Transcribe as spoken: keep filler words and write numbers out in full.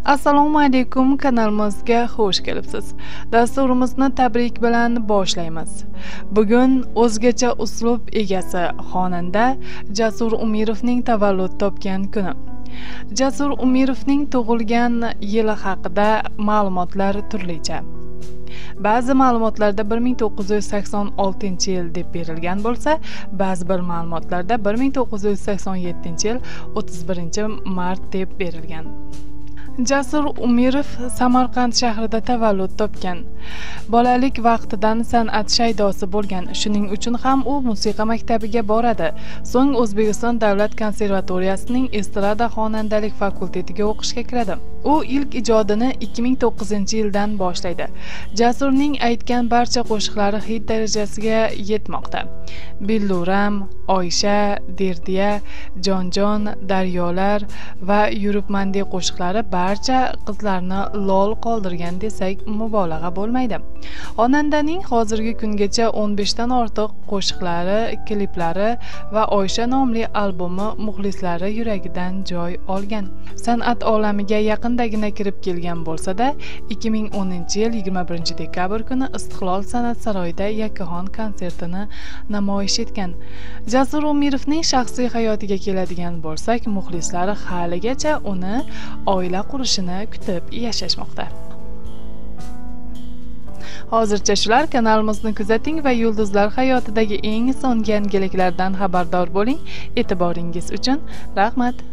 Assalomu alaykum, kanalimizga xush kelibsiz. Dasturimizni tabrik bilan boshlaymiz. Bugun o'zgacha uslub egasi xonanda Jasur Umirovning tavallud topgan kuni. Jasur Umirovning tug'ilgan yili haqida ma'lumotlar turlicha. Ba'zi ma'lumotlarda bir ming to'qqiz yuz sakson oltinchi yil deb berilgan bo'lsa, ba'zi bir ma'lumotlarda bir ming to'qqiz yuz sakson yettinchi yil o'ttiz birinchi mart deb berilgan. Jasur Umirov Samarqand shahrida tavallud topgan. Bolalik vaqtidan san'at shaydosi bo'lgan. Shuning uchun ham u musiqa maktabiga boradi. So'ng O'zbekiston Davlat konservatoriyasining estrada xonandalik fakultetiga o'qishga kiradi. U ilk ijodini ikki ming to'qqizinchi yildan boshlaydi. Jasurning aytgan barcha qo'shiqlari hit darajasiga yetmoqda. Billuram, Oysha, Derdiya, Jonjon, Daryolar va Yuribmandek qo'shiqlari barcha qizlarni lol qoldirgan desak mubolag'a bo'lmaydi. Xonandaning hozirgi kungacha o'n besh dan ortiq qo'shiqlari, kliplari va Oysha nomli albumi muxlislari yuragidan joy olgan. San'at olamiga yaqindagina kirib kelgan bo'lsa-da, ikki ming o'ninchi yil yigirma birinchi dekabr kuni Istiqlol san'at saroyida yakkaxon konsertini namoyish etgan. Jasur Umirovning shaxsiy hayotiga keladigan bo'lsak, muxlislari haligacha uni oila qurishini kutib yashashmoqda. Hozircha shular. Kanalimizni kuzating va yulduzlar hayotidagi eng so'nggi yangiliklardan xabardor bo'ling. E'tiboringiz uchun rahmat.